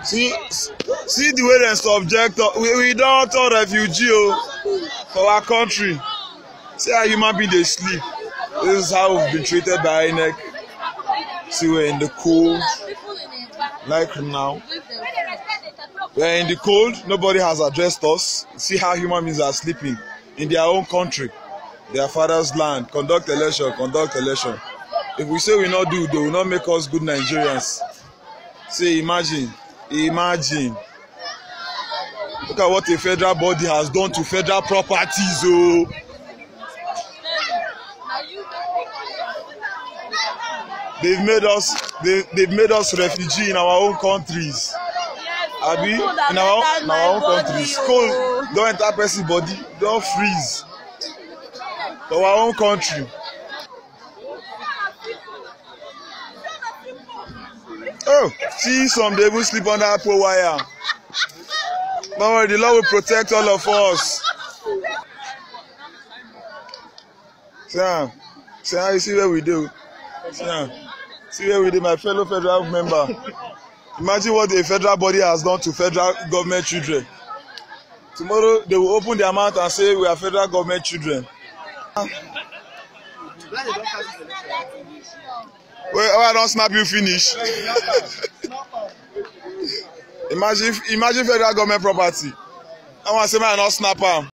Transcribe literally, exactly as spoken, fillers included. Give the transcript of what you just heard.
See, see the way they subject us. We, we don't turn refugee oh, for our country. See how human beings they sleep. This is how we've been treated by I N E C. See, we're in the cold. Like now. We're in the cold. Nobody has addressed us. See how human beings are sleeping in their own country, their father's land. Conduct election, conduct election. If we say we not do, they will not make us good Nigerians. See, imagine. Imagine. Look at what a federal body has done to federal properties. Oh. They've made us they, they've made us refugee in our own countries. Abi, in our, in our own countries. Cold don't enter person's body, don't freeze. For our own country. Oh, see some they will sleep under pole wire. Don't worry, the Lord will protect all of us. See, see how you see where we do. See, see where we do, my fellow federal member. Imagine what the federal body has done to federal government children. Tomorrow they will open their mouth and say we are federal government children. Wait, oh, I don't snap you finish. imagine, imagine federal government property. I want to say, man, I don't snap am.